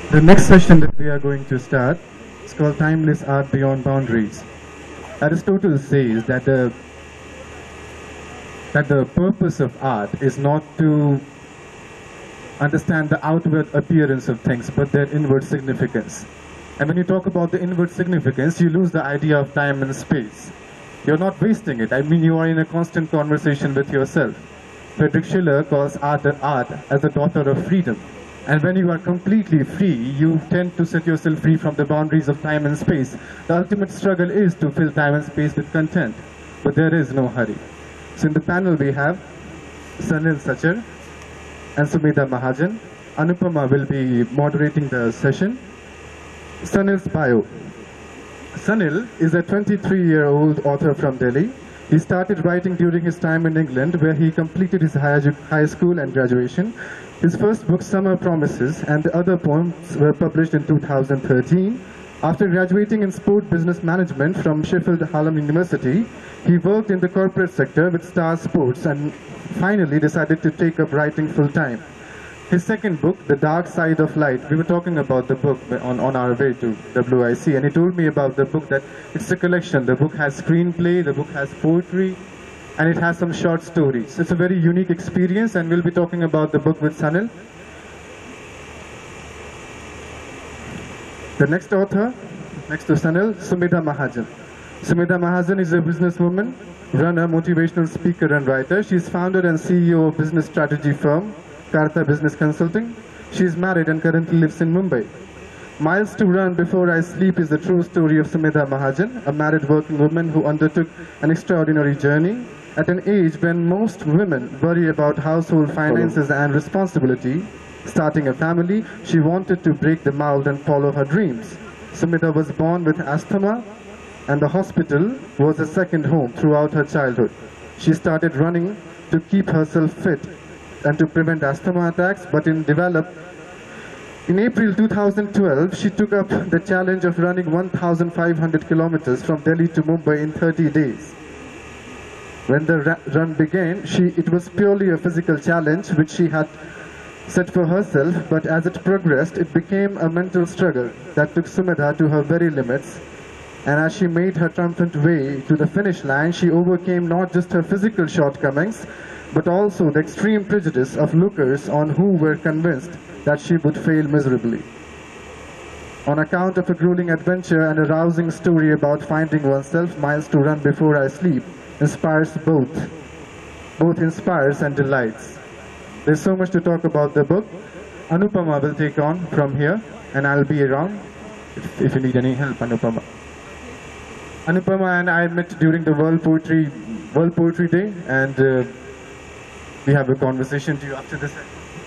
The next session that we are going to start is called Timeless Art Beyond Boundaries. Aristotle says that the purpose of art is not to understand the outward appearance of things, but their inward significance. And when you talk about the inward significance, you lose the idea of time and space. You're not wasting it. I mean, you are in a constant conversation with yourself. Friedrich Schiller calls art as the daughter of freedom. And when you are completely free, you tend to set yourself free from the boundaries of time and space. The ultimate struggle is to fill time and space with content. But there is no hurry. So in the panel we have Sanil, Sachar, and Sumedha Mahajan. Anupama will be moderating the session. Sanil's bio. Sanil is a 23-year-old author from Delhi. He started writing during his time in England, where he completed his high school and graduation. His first book, Summer Promises, and the other poems were published in 2013. After graduating in sport business management from Sheffield Hallam University, he worked in the corporate sector with Star Sports and finally decided to take up writing full-time. His second book, The Dark Side of Light, we were talking about the book on our way to WIC, and he told me about the book that it's a collection. The book has screenplay, the book has poetry, and it has some short stories. It's a very unique experience, and we'll be talking about the book with Sanil. The next author, next to Sanil, Sumedha Mahajan. Sumedha Mahajan is a businesswoman, runner, motivational speaker, and writer. She is founder and CEO of business strategy firm, Karta Business Consulting. She is married and currently lives in Mumbai. Miles to Run Before I Sleep is the true story of Sumedha Mahajan, a married working woman who undertook an extraordinary journey. At an age when most women worry about household finances and responsibility, starting a family, she wanted to break the mold and follow her dreams. Sumedha was born with asthma, and the hospital was a second home throughout her childhood. She started running to keep herself fit and to prevent asthma attacks, but in April 2012, she took up the challenge of running 1,500 kilometers from Delhi to Mumbai in 30 days. When the run began, it was purely a physical challenge which she had set for herself, but as it progressed, it became a mental struggle that took Sumedha to her very limits. And as she made her triumphant way to the finish line, she overcame not just her physical shortcomings, but also the extreme prejudice of lookers on who were convinced that she would fail miserably. On account of a grueling adventure and a rousing story about finding oneself, Miles to Run Before I Sleep inspires both inspires and delights. There's so much to talk about the book. Anupama will take on from here, and I'll be around if you need any help, Anupama. Anupama and I met during the World Poetry Day, and we have a conversation to you after this.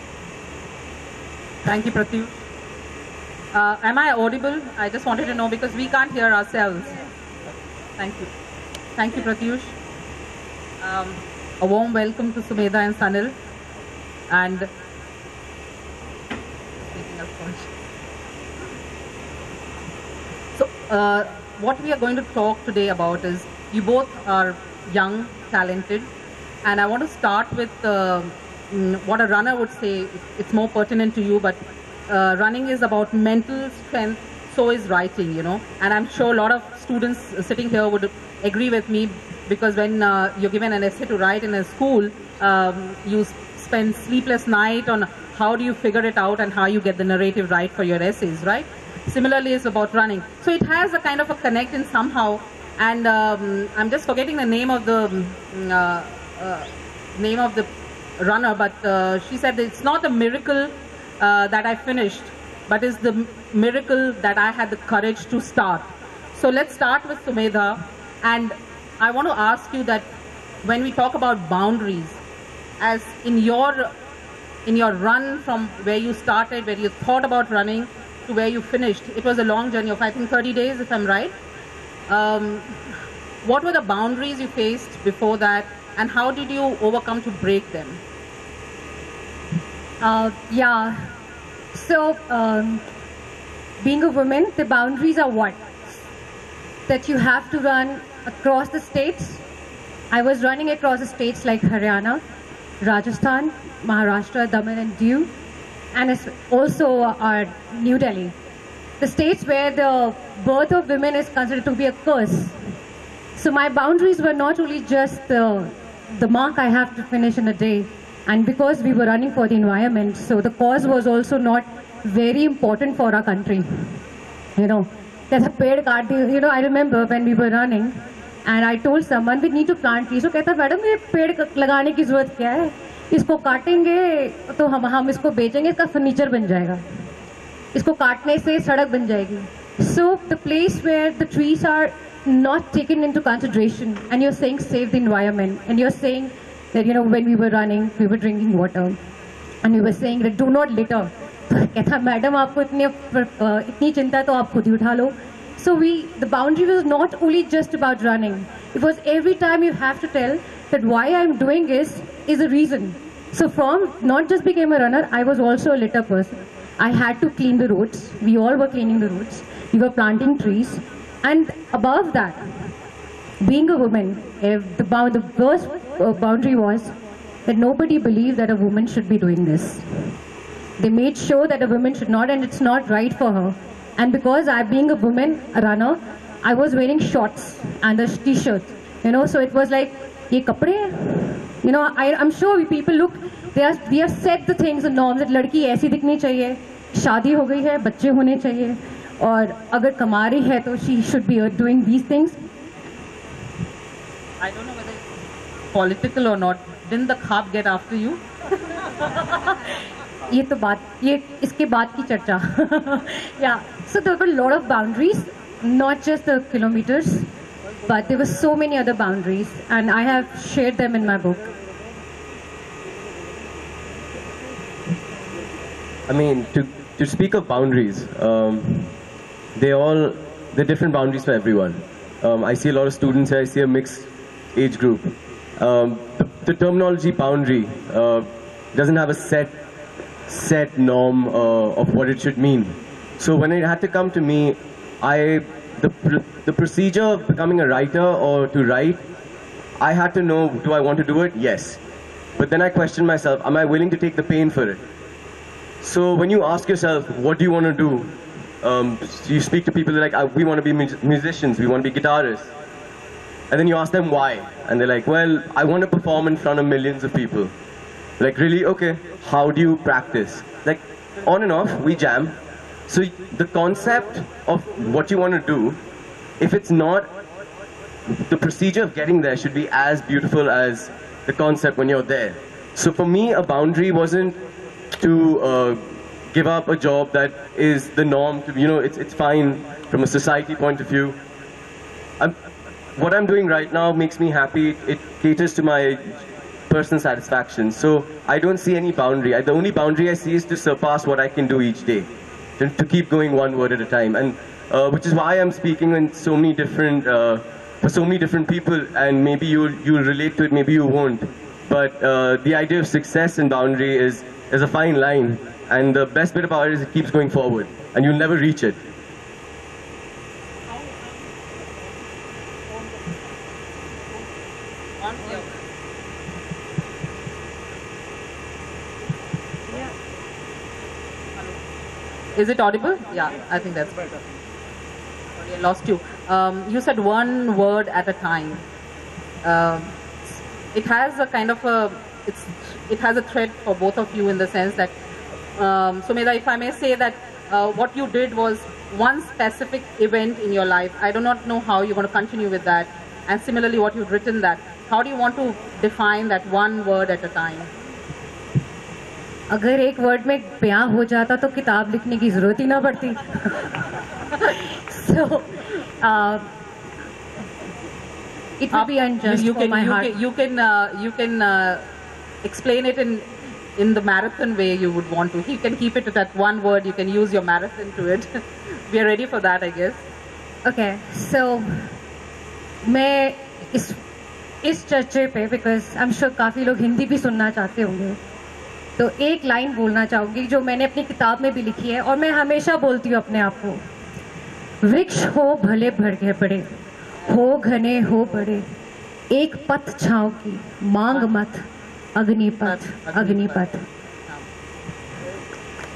Thank you, Pratyush. Am I audible? I just wanted to know because we can't hear ourselves. Thank you. Thank you, Pratyush. A warm welcome to Sumedha and Sanil. And so, what we are going to talk today about is you both are young, talented, and I want to start with what a runner would say. It's more pertinent to you, but running is about mental strength, so is writing, you know. And I'm sure a lot of students sitting here would agree with me, because when you're given an essay to write in a school, you spend sleepless night on how do you figure it out and how you get the narrative right for your essays, right? Similarly, it's about running. So it has a kind of a connect in somehow, and I'm just forgetting the name of the runner, but she said that it's not a miracle that I finished, but it's the miracle that I had the courage to start. So let's start with Sumedha, and I want to ask you that when we talk about boundaries, as in your run from where you started, where you thought about running, to where you finished, it was a long journey of I think 30 days, if I'm right. What were the boundaries you faced before that, and how did you overcome to break them? Yeah. So, being a woman, the boundaries are what? That you have to run across the states. I was running across the states like Haryana, Rajasthan, Maharashtra, Daman and Diu. and it's also New Delhi, the states where the birth of women is considered to be a curse. So my boundaries were not only just the mark I have to finish in a day, and because we were running for the environment, so the cause was also not very important for our country. You know, there's a पेड़ काट दी. You know, I remember when we were running, and I told someone we need to plant trees. So कहता madam ये पेड़ लगाने की जरूरत क्या है? इसको काटेंगे तो हम इसको बेचेंगे, इसका फर्नीचर बन जाएगा. इसको काटने से सड़क बन जाएगी. So the place where the trees are not taken into consideration, and you're saying save the environment, and you're saying that, you know, when we were running, we were drinking water, and we were saying that do not litter. कहता madam आपको इतनी चिंता तो आप खुद ही उठा लो. So the boundary was not only just about running. It was every time you have to tell that why I'm doing is a reason. So from not just became a runner, I was also a litter person. I had to clean the roads. We all were cleaning the roads. We were planting trees. And above that, being a woman, the first boundary was that nobody believed that a woman should be doing this. They made sure that a woman should not, and it's not right for her. And because I, being a woman, a runner, I was wearing shorts and a t-shirt, you know, so it was like, ye kapde hai? You know, I'm sure people look, we have set the things, the norms, that ladki aisi dikhni chahiye, shaadi ho gayi hai, bacche hone chahiye, aur agar kama rahi hai to she should be doing these things. I don't know whether it's political or not. Didn't the khab get after you? ये तो बात, ये इसके बाद की चर्चा. Yeah, so there were a lot of boundaries, not just the kilometers, but there were so many other boundaries, and I have shared them in my book. I mean, to speak of boundaries, they're different boundaries for everyone. I see a lot of students here. I see a mixed age group. The terminology boundary doesn't have a set norm of what it should mean. So when it had to come to me, the procedure of becoming a writer or to write, I had to know, do I want to do it? Yes. But then I questioned myself, am I willing to take the pain for it? So when you ask yourself, what do you want to do? You speak to people, they're like, we want to be musicians, we want to be guitarists. And then you ask them why. And they're like, well, I want to perform in front of millions of people. Like, really? Okay. How do you practice? Like, on and off, we jam. So the concept of what you want to do, if it's not, the procedure of getting there should be as beautiful as the concept when you're there. So for me, a boundary wasn't to give up a job that is the norm. You know, it's fine from a society point of view. What I'm doing right now makes me happy. It caters to my personal satisfaction. So I don't see any boundary. The only boundary I see is to surpass what I can do each day, to keep going one word at a time. And which is why I'm speaking in so many different, for so many different people. And maybe you'll relate to it, maybe you won't. But the idea of success and boundary is a fine line. And the best bit about it is it keeps going forward, and you'll never reach it. Is it audible? Yeah, I think that's better. Sorry, I lost you. You said one word at a time. It has a kind of it has a thread for both of you in the sense that, Sumedha, if I may say that what you did was one specific event in your life. I do not know how you're going to continue with that. And similarly, what you've written that. How do you want to define that one word at a time? अगर एक word में बयां हो जाता तो किताब लिखने की जरूरत ही ना पड़ती. So it would be unjust for my heart. You can explain it in the marathon way you would want to. You can keep it to that one word. You can use your marathon to it. We are ready for that, I guess. Okay, so मैं इस चर्चे पे, because I'm sure काफी लोग हिंदी भी सुनना चाहते होंगे, तो एक लाइन बोलना चाहूंगी जो मैंने अपनी किताब में भी लिखी है और मैं हमेशा बोलती हूँ अपने आप को. वृक्ष हो भले भड़के बड़े, हो घने हो बड़े, एक पथ छाँव की मांग मत, Agnipath Agnipath.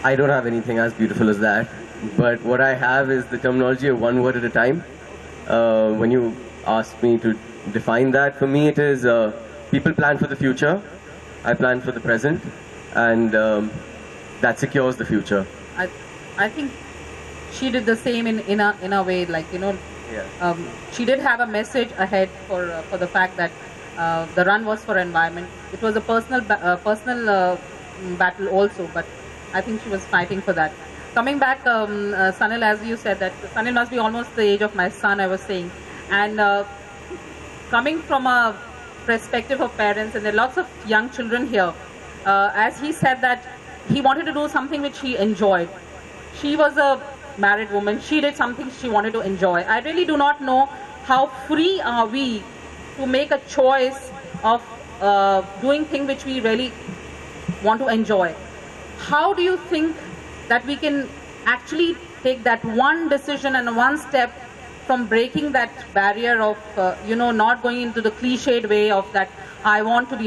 I don't have anything as beautiful as that. But what I have is the terminology of one word at a time. When you ask me to define that, for me it is people plan for the future, I plan for the present, and that secures the future. I think she did the same in a way, like, you know, Yeah. she did have a message ahead for the fact that the run was for environment. It was a personal battle also, but I think she was fighting for that. Coming back, Sanil, as you said, that Sanil must be almost the age of my son, I was saying, and coming from a perspective of parents, and there are lots of young children here, as he said that he wanted to do something which he enjoyed. She was a married woman. She did something she wanted to enjoy. I really do not know how free are we to make a choice of doing things which we really want to enjoy. How do you think that we can actually take that one decision and one step from breaking that barrier of, you know, not going into the cliched way of that I want to be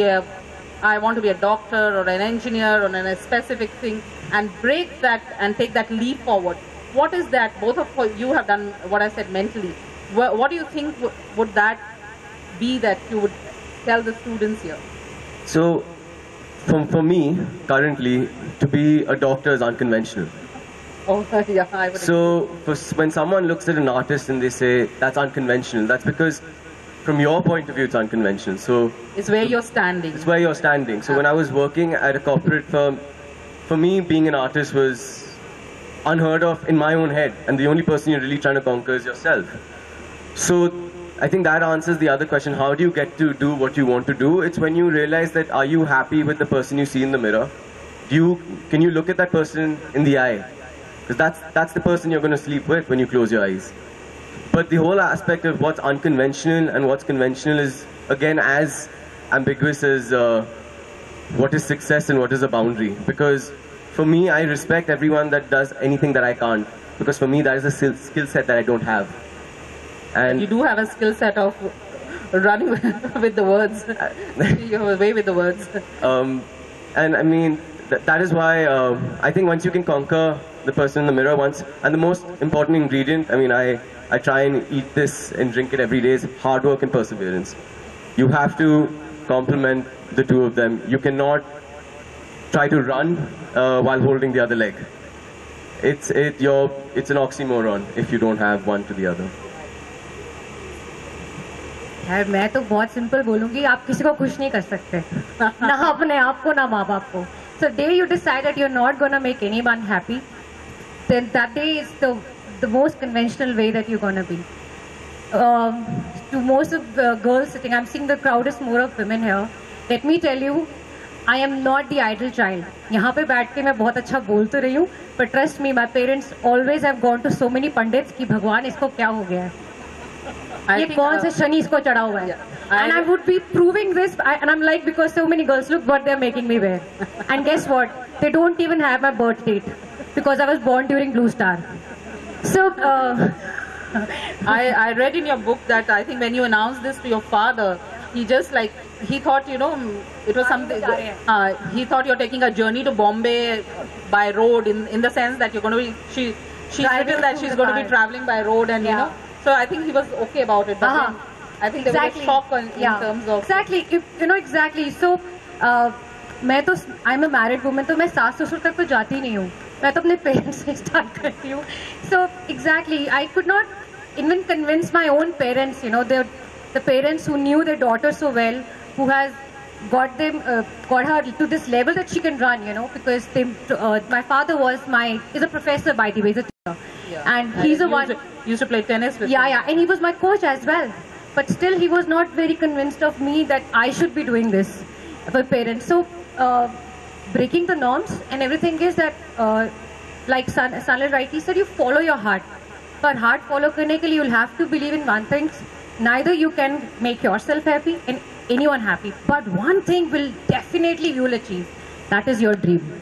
a doctor or an engineer or a specific thing, and break that and take that leap forward? What is that? Both of you have done what I said mentally. What do you think would that be that you would tell the students here? So, for me, currently, to be a doctor is unconventional. Oh, yeah, I would. So, when someone looks at an artist and they say, that's unconventional, that's because from your point of view, it's unconventional. So, it's where you're standing. it's where you're standing. So, when I was working at a corporate firm, for me, being an artist was unheard of in my own head. And the only person you're really trying to conquer is yourself. So, I think that answers the other question. How do you get to do what you want to do? It's when you realize that, are you happy with the person you see in the mirror? Can you look at that person in the eye? Because that's the person you're going to sleep with when you close your eyes. But the whole aspect of what's unconventional and what's conventional is, again, as ambiguous as what is success and what is a boundary. Because for me, I respect everyone that does anything that I can't. Because for me, that is a skill set that I don't have. And you do have a skill set of running with the words. You have a way with the words. And I mean, that is why I think once you can conquer the person in the mirror once, and the most important ingredient, I mean, I try and eat this and drink it every day, is hard work and perseverance. You have to complement the two of them. You cannot try to run while holding the other leg. It's an oxymoron if you don't have one to the other. यार मैं तो बहुत simple बोलूँगी, आप किसी को खुश नहीं कर सकते, ना अपने आप को ना माँ बाप को. So day you decide that you're not gonna make anyone happy, then that day is the most conventional way that you're gonna be. To most of the girls sitting, I'm seeing the crowd is more of women here. Let me tell you, I am not the idle child. यहाँ पे बैठ के मैं बहुत अच्छा बोल तो रही हूँ, but trust me, my parents always have gone to so many pundits कि भगवान इसको क्या हो गया है, ये कौन से शनि इसको चढ़ा हुआ है. And I would be proving this, and I'm like, because so many girls, look what they're making me wear. And guess what? They don't even have my birth date, because I was born during Blue Star. So, I read in your book that I think when you announced this to your father, he just like, he thought, you know, it was something, he thought you're taking a journey to Bombay by road, in the sense that you're going to be, she's written that she's going to be traveling by road, and you know, so I think he was okay about it. But then, I think there was a shock in terms of... Exactly, you know, exactly. So, I'm a married woman, so मैं सास ससुर तक तो जाती नहीं हूँ. मैं तो अपने parents से start करती हूँ. So, exactly, I could not even convince my own parents, you know, the parents who knew their daughter so well, who has got her to this level that she can run, you know, because my father is a professor, by the way, he's a teacher. Yeah. And he's the one... Used to play tennis with him. Yeah, and he was my coach as well. But still, he was not very convinced of me that I should be doing this for parents. So, breaking the norms and everything is that, like Sanil rightly said, you follow your heart. But heart follow karne ke liye, you'll have to believe in one thing. Neither you can make yourself happy and anyone happy. But one thing will definitely you will achieve. That is your dream.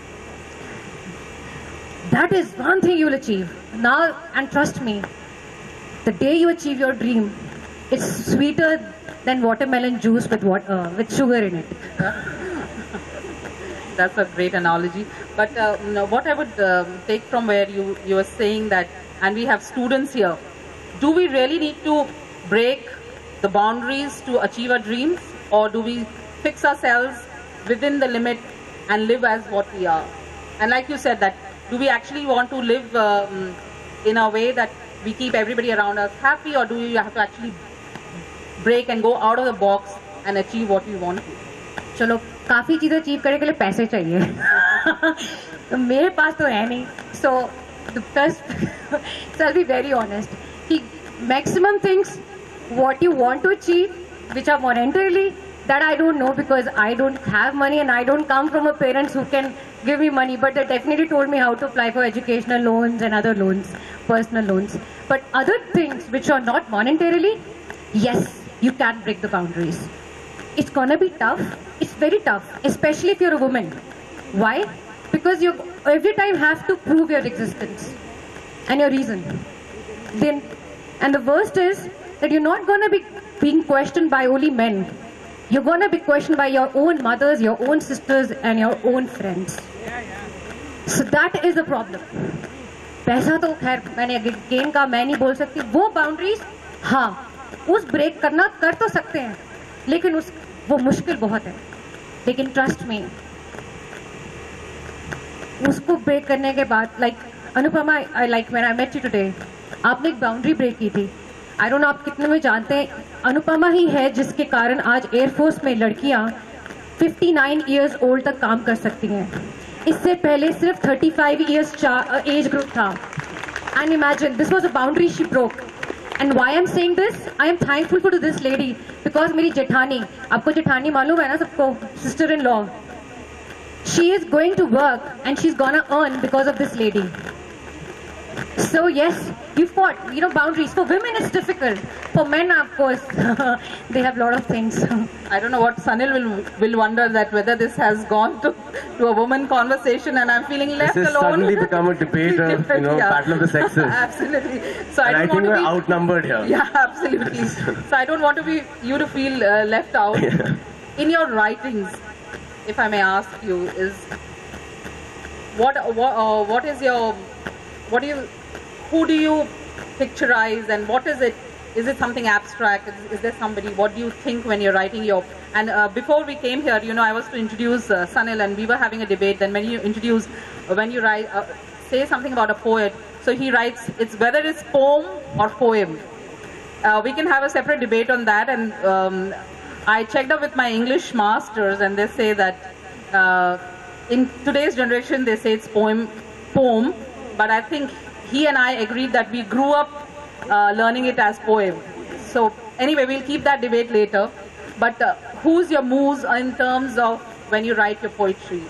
That is one thing you will achieve. Now, and trust me, the day you achieve your dream, it's sweeter than watermelon juice with sugar in it. That's a great analogy. But what I would take from where you were saying that, and we have students here, do we really need to break the boundaries to achieve our dreams, or do we fix ourselves within the limit and live as what we are? And like you said, that do we actually want to live in a way that we keep everybody around us happy, or do we have to actually break and go out of the box and achieve what we want to? चलो काफ़ी चीज़ें achieve करने के लिए पैसे चाहिए तो मेरे पास तो है नहीं so the best so I'll be very honest कि maximum things what you want to achieve which are monetarily that I don't know because I don't have money and I don't come from a parents who can give me money, but they definitely told me how to apply for educational loans and other loans, personal loans. But other things which are not monetarily, yes, you can break the boundaries. It's gonna be tough. It's very tough, especially if you're a woman. Why? Because you every time have to prove your existence and your reason. Then, and the worst is that you're not gonna be being questioned by only men. You're gonna be questioned by your own mothers, your own sisters, and your own friends. So that is the problem. पैसा तो खैर मैंने gain का मैं नहीं बोल सकती. वो बाउंड्रीज हाँ उस ब्रेक करना कर तो सकते हैं, लेकिन वो मुश्किल बहुत है. लेकिन ट्रस्ट में उसको ब्रेक करने के बाद like Anupama like when I met you today आपने एक बाउंड्री ब्रेक की थी. आई डोंट नो आप कितने में जानते हैं अनुपमा ही है जिसके कारण आज एयरफोर्स में लड़कियां 59 इयर्स ओल्ड तक काम कर सकती हैं. इससे पहले सिर्फ 35 इयर्स एज ग्रुप था. And imagine this was a boundary she broke. And why I am saying this, I am thankful to this lady because मेरी जेठानी, आपको जेठानी मालूम है ना सबको, sister in law, she is going to work and she is gonna earn because of this lady. So yes, you fought. You know, boundaries for women is difficult. For men, of course, they have a lot of things. I don't know what Sanil will wonder that whether this has gone to a woman conversation, and I'm feeling left this has alone. Suddenly become a debate of battle of the sexes. Absolutely. So and I think we're outnumbered here. Yeah, absolutely. So I don't want you to feel left out. Yeah. In your writings, if I may ask you, is what is your who do you picturize, and what is it? Is it something abstract? Is there somebody? What do you think when you're writing your? And before we came here, I was to introduce Sanil, and we were having a debate. Then when you write, say something about a poet. So he writes, it's whether it's poem or poem. We can have a separate debate on that. And I checked up with my English masters, and they say that in today's generation, they say it's poem. But I think he and I agreed that we grew up learning it as poem. So anyway, we'll keep that debate later. But who's your muse in terms of when you write your poetry?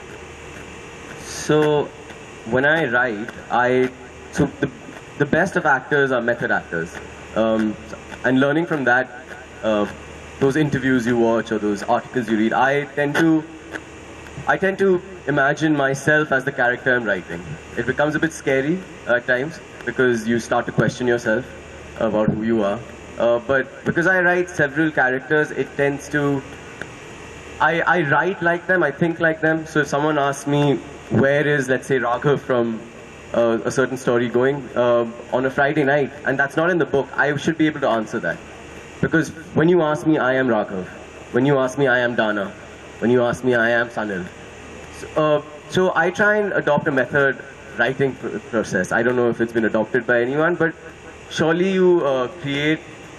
So when I write, so the best of actors are method actors. And learning from that, those interviews you watch or those articles you read, I tend to imagine myself as the character I'm writing. It becomes a bit scary at times because you start to question yourself about who you are. But because I write several characters, it tends to... I write like them, I think like them. So if someone asks me, where is, let's say, Raghav from a certain story going on a Friday night, and that's not in the book, I should be able to answer that. Because when you ask me, I am Raghav. When you ask me, I am Dana. When you ask me, I am Sanil. So I try and adopt a method writing process. I don't know if it's been adopted by anyone, but surely you create,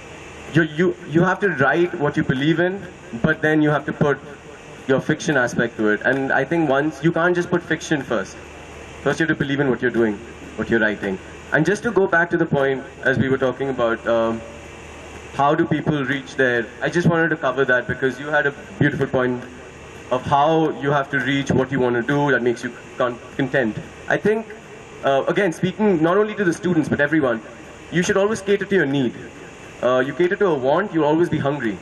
you have to write what you believe in, but then you have to put your fiction aspect to it. And I think you can't just put fiction first. First you have to believe in what you're doing, what you're writing. And just to go back to the point, as we were talking about, how do people reach there? I just wanted to cover that because you had a beautiful point of how you have to reach what you want to do that makes you content. I think, again, speaking not only to the students but everyone, you should always cater to your need. You cater to a want, you'll always be hungry.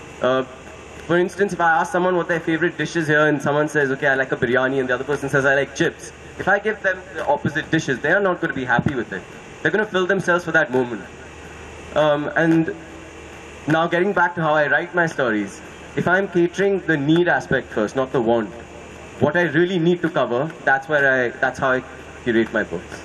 For instance, if I ask someone what their favorite dish is here and someone says, okay, I like a biryani, and the other person says, I like chips. If I give them the opposite dishes, they are not going to be happy with it. They're going to fill themselves for that moment. And now getting back to how I write my stories, if I'm catering the need aspect first, not the want, what I really need to cover, that's how I curate my books.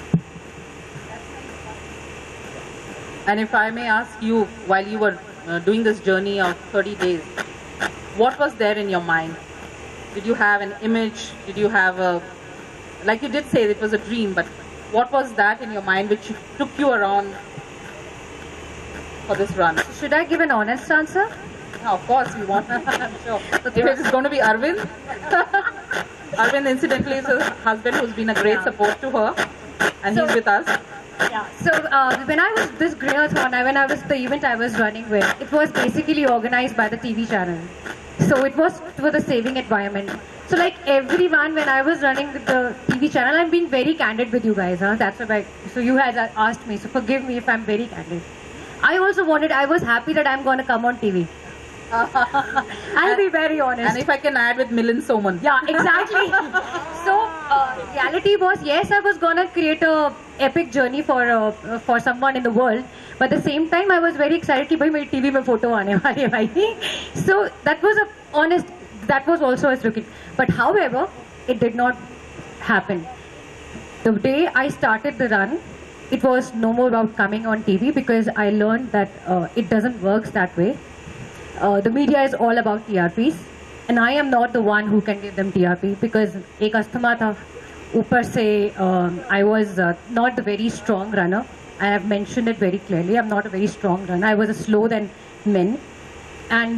And if I may ask you, while you were doing this journey of 30 days, what was there in your mind? Did you have an image? Did you have a, like you did say it was a dream, but what was that in your mind which took you around for this run? Should I give an honest answer? Yeah, of course, we want. I'm sure. If it is going to be Arvind, Arvind incidentally is her husband who's been a great support to her, and he's with us. Yeah. So when I was this Greenathon, when I was the event I was running with, it was basically organized by the TV channel. So it was for the saving environment. So like everyone, when I was running with the TV channel, I'm being very candid with you guys. That's why. So you had asked me. So forgive me if I'm very candid. I was happy that I'm going to come on TV. I'll be very honest. And if I can add with Milind Soman. Yeah, exactly. So, reality was, yes, I was gonna create a epic journey for someone in the world. But at the same time, I was very excited कि भाई मेरी TV में photo आने वाली है भाई. So that was that was also a looking. But however, it did not happen. The day I started the run, it was no more about coming on TV because I learned that it doesn't work that way. The media is all about TRPs, and I am not the one who can give them TRP because एक asthma था, ऊपर से I was not the very strong runner. I have mentioned it very clearly. I'm not a very strong runner. I was a slow than men, and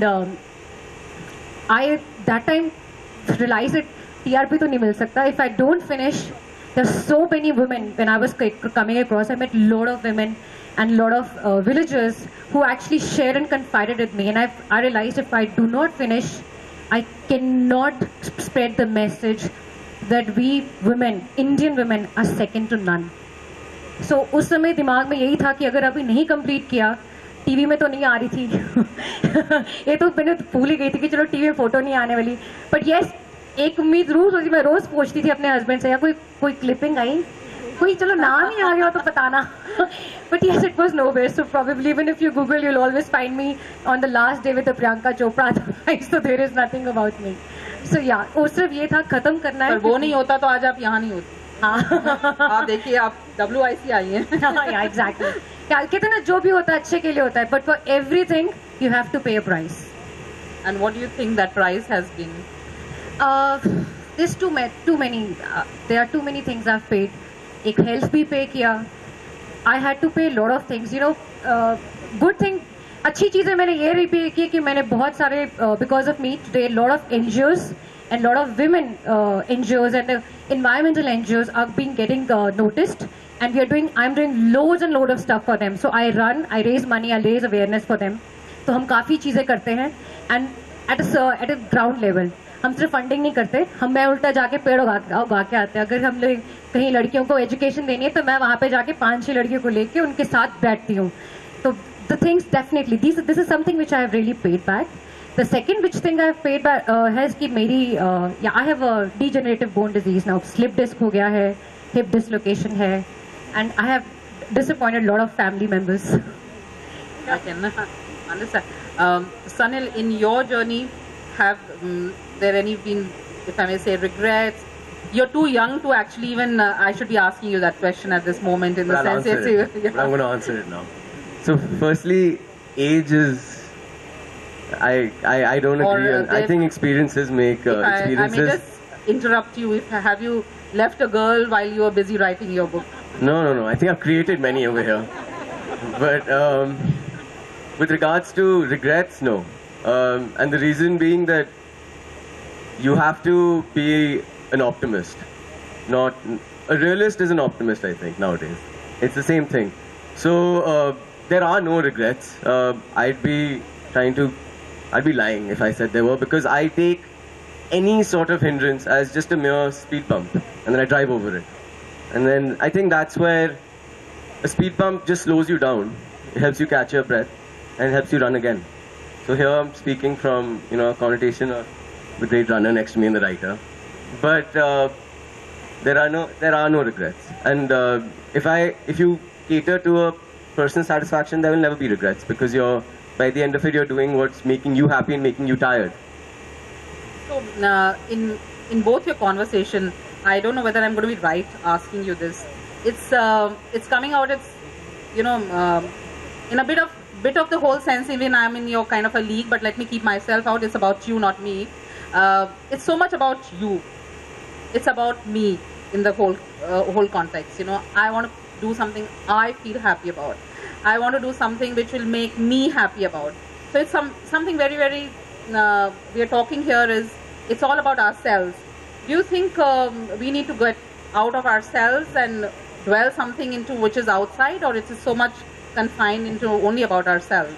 I that time realized that TRP तो नहीं मिल सकता. If I don't finish, there's so many women. When I was coming across, I met a lot of women and a lot of villagers who actually shared and confided with me, and I realized if I do not finish, I cannot spread the message that we women, Indian women, are second to none. So उस समय दिमाग में यही था कि अगर अभी नहीं कंप्लीट किया, टीवी में तो नहीं आ रही थी. ये तो मैंने भूल ही गई थी कि चलो टीवी में फोटो नहीं आने वाली. बट यस, एक उम्मीद रोज होती, मैं रोज पूछती थी अपने हस्बैंड से, या कोई क्लिपिंग आई, कोई चलो नाम ही आ गया तो बताना. But yes, it was nowhere. So probably even if you Google, you'll always find me on the last day with the Priyanka Chopra. So there is nothing about me. So yeah, वो सिर्फ ये था खत्म करना है. पर वो नहीं होता तो आज आप यहाँ नहीं होती. हाँ. आप देखिए, आप WIC आई हैं. Yeah, exactly. क्या कहते हैं ना, जो भी होता है अच्छे के लिए होता है. But for everything, you have to pay a price. And what do you think that price has been? There's too many. There are too many things I've paid. एक हेल्थ भी पे किया. I had to pay a lot of things. You know, good thing, अच्छी चीज़ें मैंने ये भी पे की कि मैंने बहुत सारे because of me today a lot of NGOs and lot of women NGOs and environmental NGOs are being getting noticed, and I'm doing loads and loads of stuff for them. So I raise money, I raise awareness for them. तो हम काफ़ी चीज़ें करते हैं, and at a ground level. हम सिर्फ funding नहीं करते, मैं उल्टा जाके पेड़ उगा के आते हैं. अगर हम लोग कहीं लड़कियों को एजुकेशन देनी है तो मैं वहाँ पे जाके 5-6 लड़कियों को लेके उनके साथ बैठती हूँ. तो the things definitely, this is something which I have really paid back. The second which thing I have paid back has कि मेरी I have a degenerative bone disease now. Slip disc हो गया है, hip dislocation है, and I have disappointed a lot of family members. I can understand. Sanil, in your journey, have there any been, if I may say, regrets? You're too young to actually even, I should be asking you that question at this moment in the sense. But I'm going to answer it now. So firstly, age is, I don't agree. I think experiences make experiences. I may just interrupt you. Have you left a girl while you were busy writing your book? No. I think I've created many over here. But with regards to regrets, no. And the reason being that you have to be an optimist. Not a realist is an optimist, I think, nowadays. It's the same thing. So there are no regrets. I'd be lying if I said there were, because I take any sort of hindrance as just a mere speed bump, and then I drive over it. And then I think that's where a speed bump just slows you down. It helps you catch your breath and helps you run again. So here I'm speaking from, a connotation of the great runner next to me and the writer. But there are no regrets. And if you cater to a person's satisfaction, there will never be regrets, because by the end of it, you're doing what's making you happy and making you tired. So in in both your conversation, I don't know whether I'm going to be right asking you this. It's coming out. It's in a bit of the whole sense. Even I'm in your kind of a league, but let me keep myself out. It's about you, not me. It's so much about you. It's about me in the whole context. I want to do something I feel happy about. I want to do something which will make me happy about. So it's something very, very, we are talking here is, it's all about ourselves. Do you think we need to get out of ourselves and dwell something into which is outside, or it is so much confined into only about ourselves?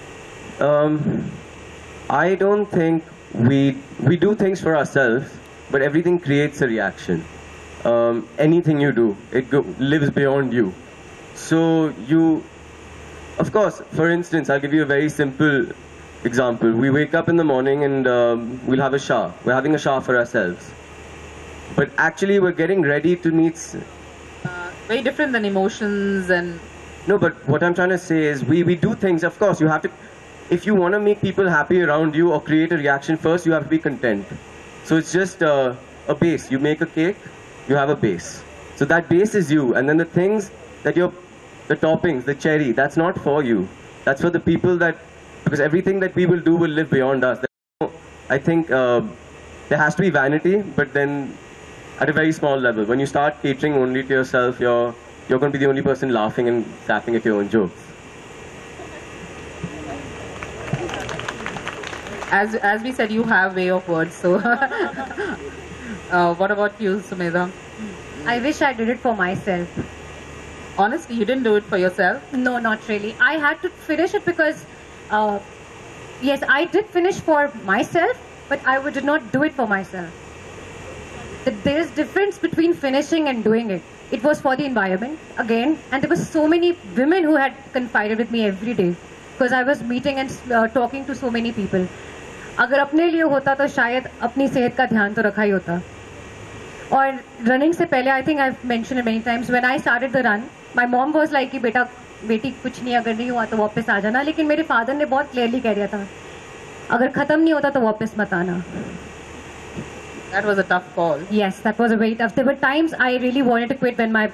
I don't think we do things for ourselves, but everything creates a reaction. Anything you do, it lives beyond you. So of course, for instance, I'll give you a very simple example. We wake up in the morning and we'll have a shower. We're having a shower for ourselves. But actually, we're getting ready to meet. Very different than emotions and. No, but what I'm trying to say is we do things. Of course, you have to. If you want to make people happy around you or create a reaction first, you have to be content. So it's just a base. You make a cake, you have a base. So that base is you, and then the things that the toppings, the cherry, that's not for you. That's for the people because everything that we will do will live beyond us. I think there has to be vanity, but then at a very small level. When you start catering only to yourself, you're going to be the only person laughing and laughing at your own jokes. As we said, you have way of words. So, what about you, Sumedha? I wish I did it for myself. Honestly, you didn't do it for yourself? No, not really. I had to finish it because, yes, I did finish for myself, but I did not do it for myself. There is difference between finishing and doing it. It was for the environment, again, and there were so many women who had confided with me every day because I was meeting and talking to so many people. अगर अपने लिए होता तो शायद अपनी सेहत का ध्यान तो रखा ही होता. और रनिंग से पहले, I think I've mentioned it many times, when I started the run, my mom was like कि बेटी कुछ नहीं, अगर नहीं हुआ तो वापस आ जाना. लेकिन मेरे फादर ने बहुत क्लियरली कह दिया था, अगर खत्म नहीं होता तो वापस मत आना. That was a tough call. Yes, that was a very tough. There were times I really wanted to quit when my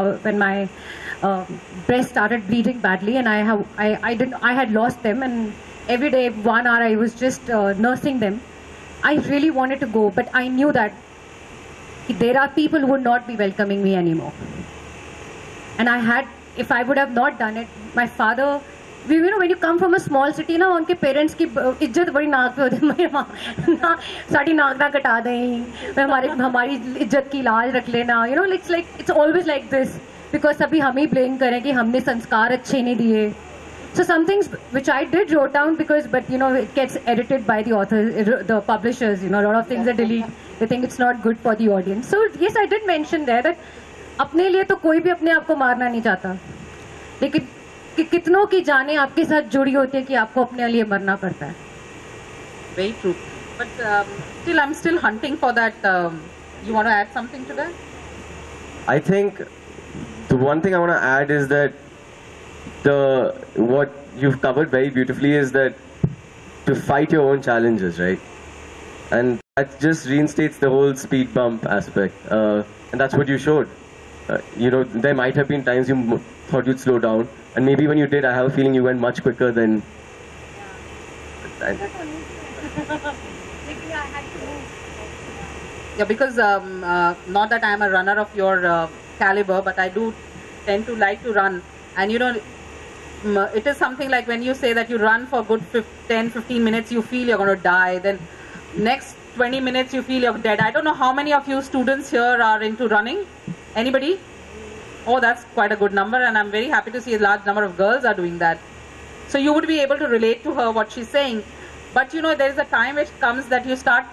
breast started bleeding badly, and I had lost them, and every day 1 hour I was just nursing them. I really wanted to go, but I knew that there are people who would not be welcoming me anymore. And if I would have not done it, my father, when you come from a small city, ना उनके parents की इज्जत बड़ी नाक पे होती है. मेरी माँ ना साड़ी नाक ना कटा दें, हमारी इज्जत की लाज रख लेना. It's always like this because सभी हम ही blame करें कि हमने संस्कार अच्छे नहीं दिए. So some things which I did wrote down but it gets edited by the authors, the publishers. A lot of things are deleted. They think it's not good for the audience. So yes, I did mention there that अपने लिए तो कोई भी अपने आप को मारना नहीं चाहता, लेकिन कितनों की जानें आपके साथ जुड़ी होती है कि आपको अपने लिए मरना पड़ता है. Very true. But still, I'm still hunting for that. You want to add something to that? I think the one thing I want to add is that what you've covered very beautifully is that to fight your own challenges, right? And that just reinstates the whole speed bump aspect. And that's what you showed. There might have been times you thought you'd slow down, and maybe when you did, I have a feeling you went much quicker than. Yeah, because not that I'm a runner of your caliber, but I do tend to like to run. And it is something like when you say that you run for a good 10-15 minutes, you feel you're going to die. Then next 20 minutes, you feel you're dead. I don't know how many of you students here are into running. Anybody? Oh, that's quite a good number, and I'm very happy to see a large number of girls are doing that. So you would be able to relate to her, what she's saying. But there is a time which comes that you start,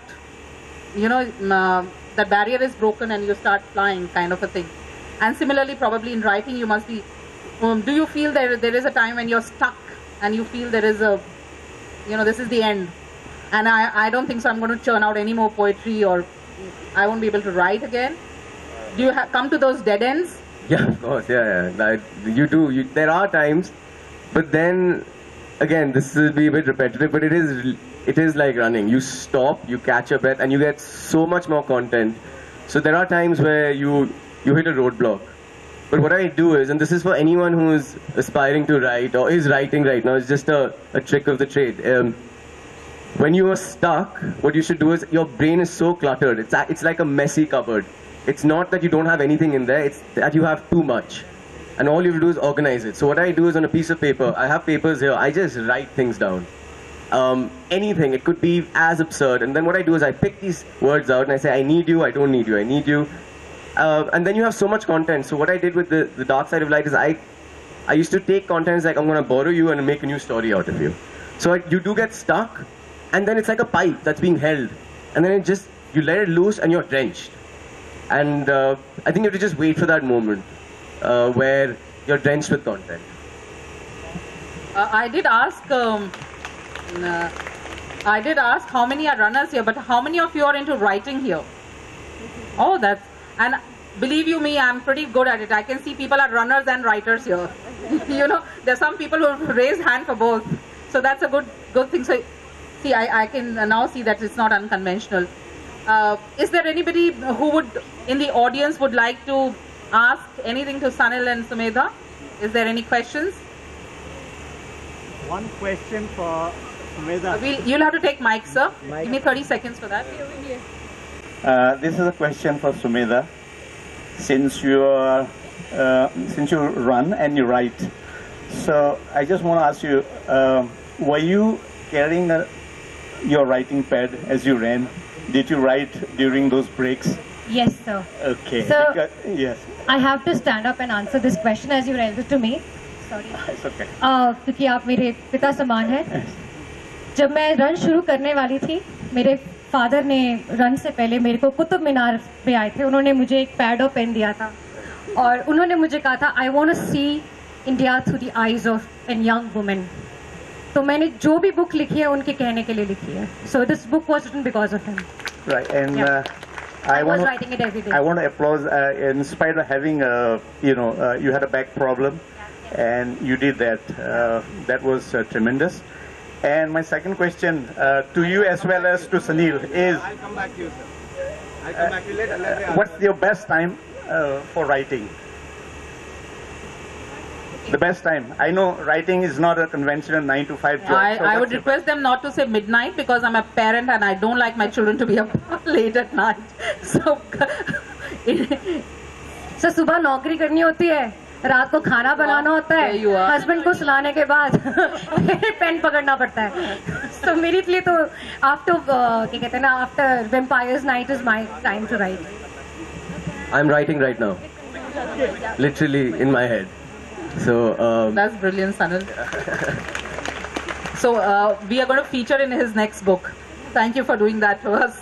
the barrier is broken and you start flying, kind of a thing. And similarly, probably in writing, you must be, do you feel there is a time when you're stuck and you feel there is this is the end? And I don't think so I'm going to churn out any more poetry, or I won't be able to write again. Do you come to those dead ends? Yeah, of course, yeah. You do. There are times, but then again, this will be a bit repetitive, but it is like running. You stop, you catch your breath, and you get so much more content. So there are times where you hit a roadblock. But what I do is, and this is for anyone who is aspiring to write or is writing right now, it's just a trick of the trade. When you are stuck, what you should do is, your brain is so cluttered. It's like a messy cupboard. It's not that you don't have anything in there, it's that you have too much. And all you have to do is organize it. So what I do is, on a piece of paper, I have papers here, I just write things down. Anything, it could be as absurd. And then what I do is, I pick these words out and I say, I need you, I don't need you, I need you. And then you have so much content. So what I did with the dark side of light is, I used to take content like, I'm going to borrow you and make a new story out of you. So you do get stuck, and then it's like a pipe that's being held. And then you let it loose and you're drenched. And I think you have to just wait for that moment where you're drenched with content. I did ask how many are runners here, but how many of you are into writing here? Oh, and believe you me, I'm pretty good at it. I can see people are runners and writers here. You know, there's some people who raise hand for both. So that's a good thing. So, see, I can now see that it's not unconventional. Is there anybody who would, in the audience, would like to ask anything to Sanil and Sumedha? Is there any questions? One question for Sumedha. You'll have to take mic, sir. Give me 30 seconds for that. This is a question for Sumedha. Since you run and you write, so I just want to ask you, were you carrying your writing pad as you ran? Did you write during those breaks? Yes, sir. Okay. So, yes. I have to stand up and answer this question as you raised it to me. Sorry. It's okay. क्योंकि आप मेरे पिता समान हैं. जब मैं run शुरू करने वाली थी, मेरे फादर ने रन से पहले मेरे को कुतुब मीनार पे आए थे. उन्होंने मुझे एक पैड और पेन दिया था और उन्होंने मुझे कहा था, I want to see India through the eyes of a young woman. तो मैंने जो भी बुक लिखी है उनके कहने के लिए लिखी है. So this book was written because of him. Right, and Yeah. I was want writing it every day. I want to applaud. In spite of having you had a back problem, and you did that. That was tremendous. And my second question to you as well as to Sanil is, I'll come back to you, sir. I'll come back to you later. what's your best time for writing? The best time. I know writing is not a conventional 9 to 5 job. So I what's would your request them not to say midnight because I'm a parent and I don't like my children to be up late at night. So, So सुबह नौकरी करनी होती है, रात को खाना बनाना होता है, There you are. हस्बैंड को सुलाने के बाद पेन पकड़ना पड़ता है. So मेरे लिए तो after क्या कहते हैं ना, after Vampire's Night is my time to write. I'm writing right now. Literally in my head. So, that's brilliant, Sanil. So we are going to feature in his next book. Thank you for doing that to us.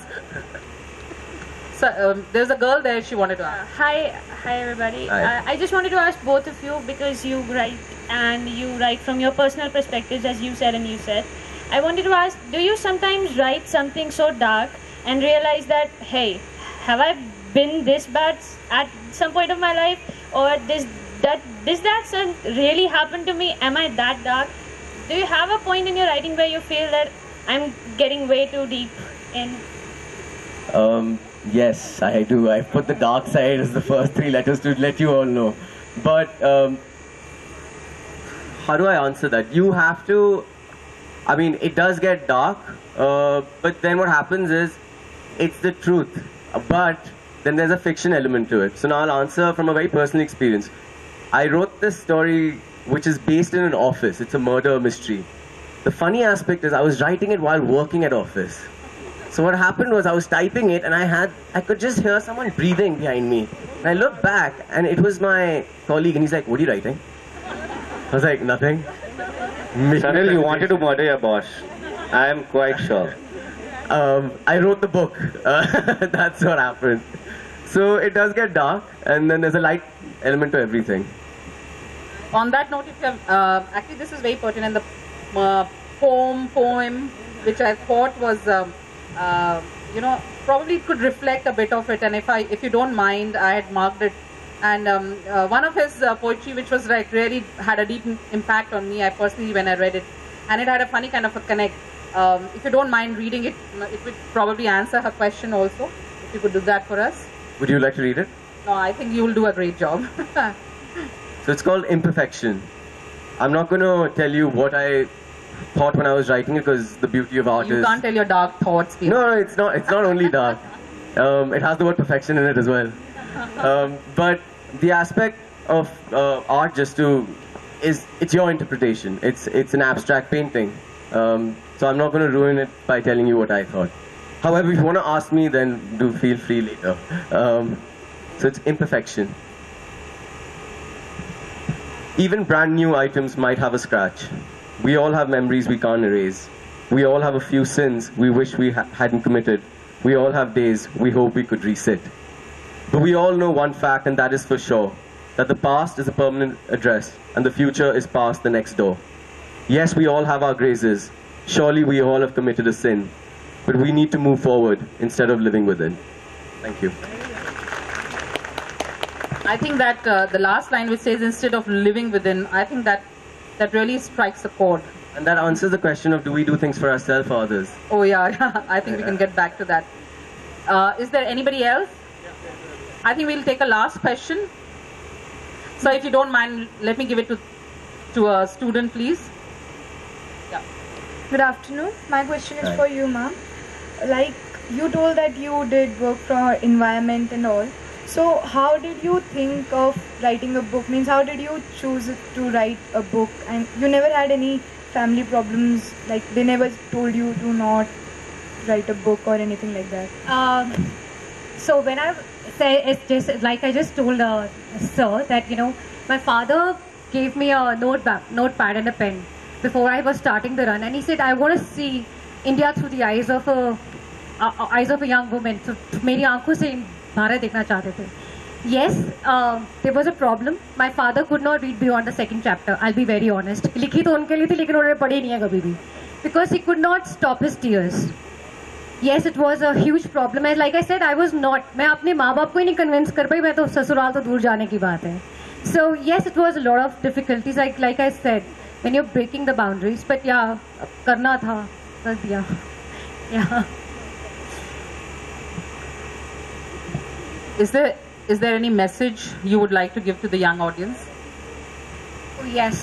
So there's a girl there she wanted to ask. Hi everybody. Hi. I just wanted to ask both of you, because you write and you write from your personal perspectives, as you said and you said. I wanted to ask, do you sometimes write something so dark and realize that, hey, have I been this bad at some point of my life, or does that really happen to me? Am I that dark? Do you have a point in your writing where you feel that I'm getting way too deep in? yes, I do. I put the dark side as the first 3 letters to let you all know. But how do I answer that? You have to, I mean, it does get dark, but then what happens is, it's the truth. But then there's a fiction element to it. So now I'll answer from a very personal experience. I wrote this story which is based in an office. It's a murder mystery. The funny aspect is I was writing it while working at office. So what happened was I was typing it and I could just hear someone breathing behind me. And I looked back and it was my colleague and he's like, what are you writing? I was like, nothing. Sanil, you wanted to murder your boss. I am quite sure. I wrote the book. That's what happened. So it does get dark and then there's a light element to everything. On that note, if you have, actually this is very pertinent. The poem, which I thought was, probably could reflect a bit of it. And if you don't mind, I had marked it. And one of his poetry, which was like really had a deep impact on me, I personally, when I read it, and it had a funny kind of a connect. If you don't mind reading it, it would probably answer her question also. If you could do that for us. Would you like to read it? No, I think you will do a great job. So it's called Imperfection. I'm not going to tell you what I thought when I was writing it, because the beauty of art is... You can't tell your dark thoughts, people. No, it's not only dark. It has the word perfection in it as well. But the aspect of art it's your interpretation. It's an abstract painting. So I'm not going to ruin it by telling you what I thought. However, if you want to ask me, then do feel free later. So it's imperfection. Even brand new items might have a scratch. We all have memories we can't erase. We all have a few sins we wish we hadn't committed. We all have days we hope we could reset. But we all know one fact, and that is for sure, that the past is a permanent address, and the future is past the next door. Yes, we all have our grazes. Surely we all have committed a sin. But we need to move forward instead of living within. Thank you. I think that the last line which says instead of living within, I think that really strikes a chord. And that answers the question of, do we do things for ourselves or others? Oh yeah, I think we can get back to that. Is there anybody else? I think we'll take a last question. So if you don't mind, let me give it to a student, please. Yeah. Good afternoon. My question is for you, ma'am. Like, you told that you did work for environment and all. So how did you think of writing a book? Means, how did you choose to write a book? And you never had any family problems? Like, they never told you to not write a book or anything like that? So when I say, it's just like I just told sir that, you know, my father gave me a notepad and a pen before I was starting the run, and he said, I want to see India through the eyes of a young woman. So मेरी आंखों से भारत देखना चाहते थे. Yes, there was a problem. My father could not read beyond the second chapter. I'll be very honest. लिखी तो उनके लिए थी, लेकिन उन्होंने पढ़ी नहीं है कभी भी. Because he could not stop his tears. Yes, it was a huge problem. And like I said, I was not. मैं अपने माँ बाप को ही नहीं convince कर पाई. मैं तो ससुराल तो दूर जाने की बात है. So yes, it was a lot of difficulties. Like I said, when you're breaking the boundaries. But yeah, करना था, कर दिया. Yeah. Is there any message you would like to give to the young audience? Oh, yes.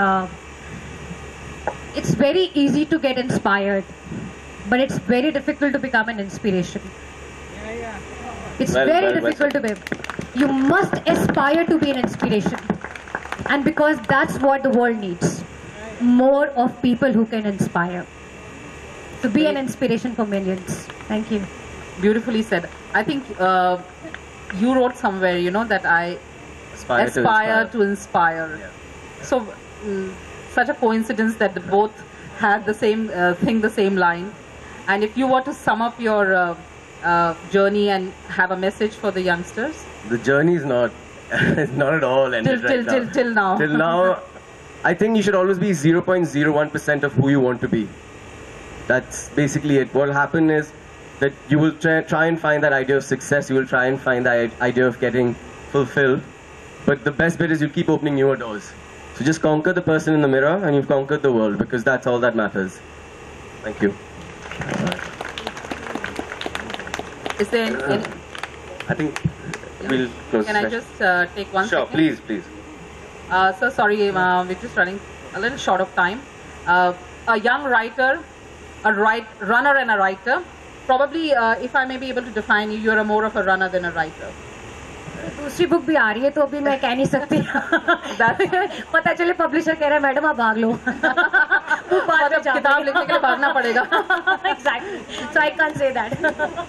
It's very easy to get inspired, but it's very difficult to become an inspiration. It's very difficult to be. You must aspire to be an inspiration. And because that's what the world needs. More of people who can inspire. To be an inspiration for millions. Thank you. Beautifully said. I think you wrote somewhere, you know, that I aspire to inspire. Yeah. So, such a coincidence that both had the same thing, the same line. And if you were to sum up your journey and have a message for the youngsters? The journey is not at all ended Till now. Till now, I think you should always be 0.01% of who you want to be. That's basically it. What will happen is that you will try and find that idea of success, you will try and find that idea of getting fulfilled. But the best bit is you'll keep opening newer doors. So just conquer the person in the mirror and you've conquered the world, because that's all that matters. Thank you. Is there any... I think we'll close Can the I session. just take one Sure, second? please. So sorry, we're just running a little short of time. A young writer, runner and a writer. Probably, if I may be able to define you, you're more of a runner than a writer. दूसरी book भी आ रही है तो अभी मैं कह नहीं सकती. पता चले पब्लिशर कह रहा है मैडम आप भाग लो. किताब लिखने के लिए भागना पड़ेगा. Exactly. So I can't say that.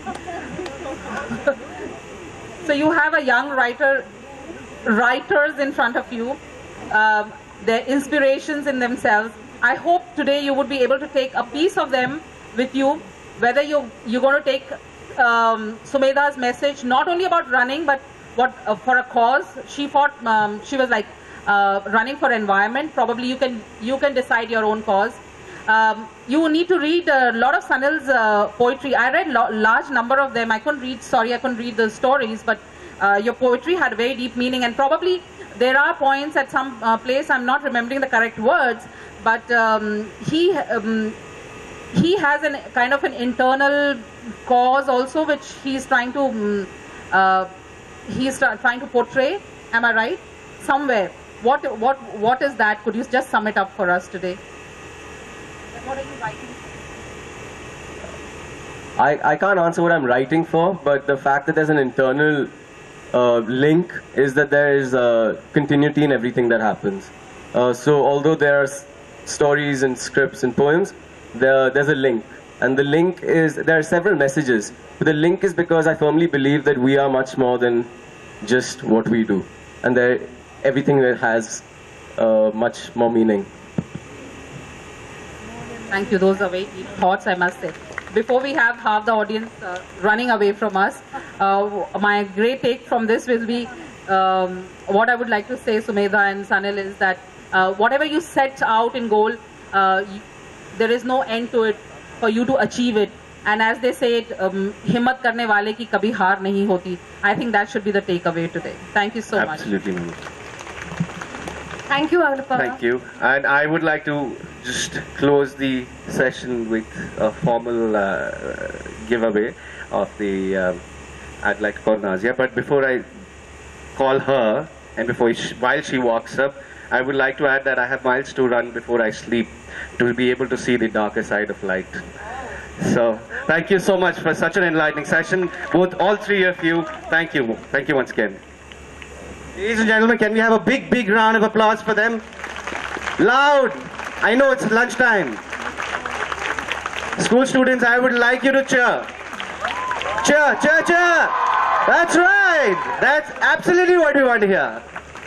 So you have a young writers in front of you. They're inspirations in themselves. I hope today you would be able to take a piece of them with you. Whether you're going to take Sumedha's message, not only about running, but what for a cause. She fought. She was like running for environment. Probably you can decide your own cause. You need to read a lot of Sanil's poetry. I read large number of them. I couldn't read the stories, but your poetry had very deep meaning, and probably there are points at some place, I'm not remembering the correct words, but he has an kind of an internal cause also, which he's trying to trying to portray. Am I right? Somewhere. What is that? Could you just sum it up for us today? What are you writing? I can't answer what I'm writing for, but the fact that there's an internal link is that there is continuity in everything that happens. So although there are stories and scripts and poems, there's a link. And the link is, there are several messages, but the link is because I firmly believe that we are much more than just what we do. And everything that has much more meaning. Thank you. Those are very deep thoughts, I must say. Before we have half the audience running away from us, my great take from this will be, what I would like to say, Sumedha and Sanil, is that whatever you set out in goal, there is no end to it for you to achieve it. And as they say it, himmat karne wale ki kabhi haar nahi hoti. I think that should be the takeaway today. Thank you so much. Absolutely. Thank you, Anupama. Thank you. And I would like to just close the session with a formal giveaway of the, I'd like to call Nazia. But before I call her, and while she walks up, I would like to add that I have miles to run before I sleep to be able to see the darker side of light. So, thank you so much for such an enlightening session. All three of you, thank you. Thank you once again. Ladies and gentlemen, can we have a big round of applause for them? Loud! I know it's lunchtime. School students, I would like you to cheer. Cheer, cheer, cheer! That's right! That's absolutely what we want to hear.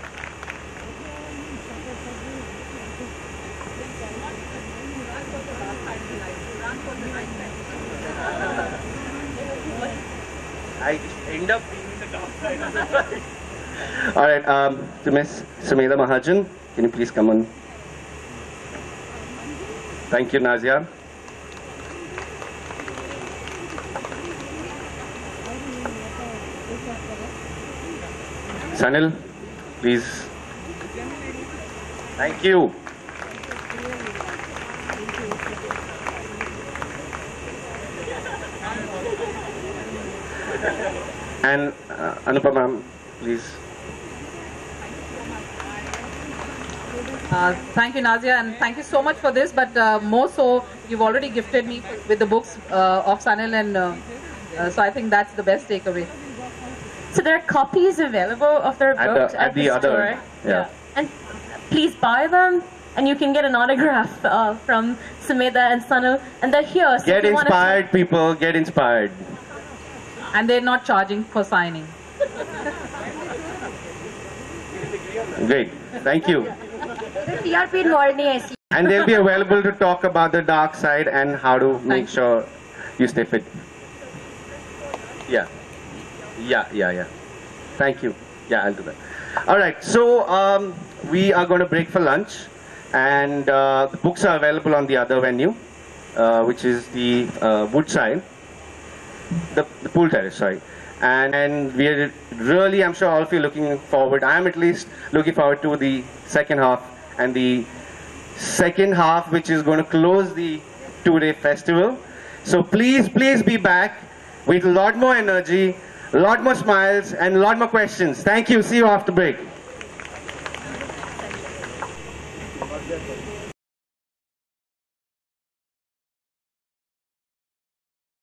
I end up being in the dark side of the light. All right, to Miss Sumedha Mahajan, can you please come on? Thank you, Nazia. Sanil, please. Thank you. And Anupama, please. Thank you, Nazia, and thank you so much for this. But more so, you've already gifted me with the books of Sanil, and so I think that's the best takeaway. So there are copies available of their books at the store. Yeah. And please buy them, and you can get an autograph from Sumedha and Sanil, and they're here. So get inspired, people. Get inspired. And they're not charging for signing. Great. Thank you. And they'll be available to talk about the dark side and how to make sure you stay fit. Yeah. Thank you. Yeah, I'll do that. All right. So we are going to break for lunch, and the books are available on the other venue, which is the Woodside, the pool terrace. Sorry. And we are really, I'm sure all of you looking forward. I am at least looking forward to the second half, and the second half, which is going to close the 2-day festival. So please be back with a lot more energy, a lot more smiles, and a lot more questions. Thank you. See you after break.